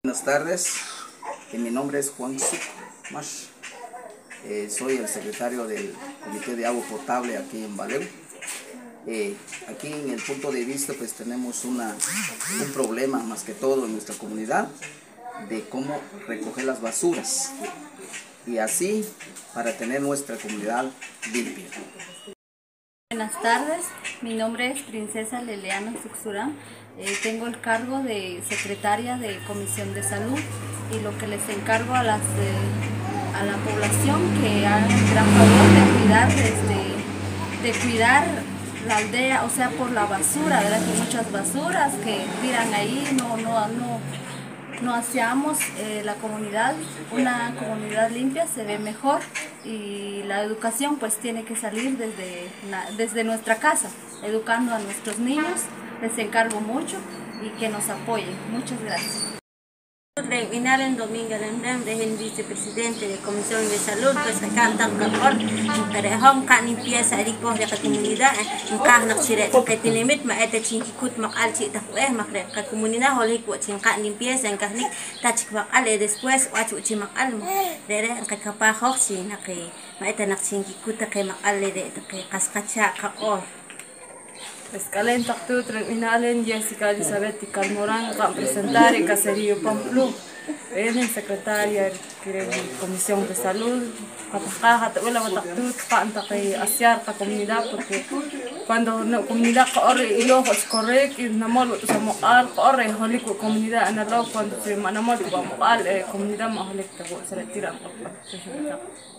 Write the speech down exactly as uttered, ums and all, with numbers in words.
Buenas tardes, eh, mi nombre es Juan Suk Mash, eh, soy el secretario del Comité de Agua Potable aquí en Valeu. Eh, aquí en el punto de vista pues tenemos una, un problema más que todo en nuestra comunidad de cómo recoger las basuras y así para tener nuestra comunidad limpia. Buenas tardes, mi nombre es Princesa Leleana Suxurán, eh, tengo el cargo de secretaria de Comisión de Salud y lo que les encargo a, las, eh, a la población que hagan el gran favor de cuidar, desde, de cuidar la aldea, o sea por la basura, ¿verdad? Que hay muchas basuras que tiran ahí, no, no, no, no hacemos eh, la comunidad, una comunidad limpia se ve mejor y la educación pues tiene que salir desde, la, desde nuestra casa, educando a nuestros niños. Les encargo mucho y que nos apoyen. Muchas gracias. Inalen Domingo Lendem, el vicepresidente de Comisión de Salud, pues acá tan calor, pero hom kan limpieza ricos de la comunidad, en cada noche que tiene limit, ma este chinkut mak al chita pues mak la comunidad hoy que chinkan limpieza en cada tachik mak al después wachu chimak al dere en cada kapah hoxi nak ma este nak chinkut que mak al de que kaskacha ka or. Escalen Tactut, Inalen, Jessica Elizabeth y Calmorán, van a presentar el caserío Pamplu. Vienen secretaria de la Comisión de Salud, Patacaja, Tehuela, Tactut, Panta, que hacia la comunidad, porque cuando la comunidad corre y luego es correcto, y no mal, somos al corre, y la comunidad en el lado, cuando se manamos, vamos a la comunidad más electa, se retira.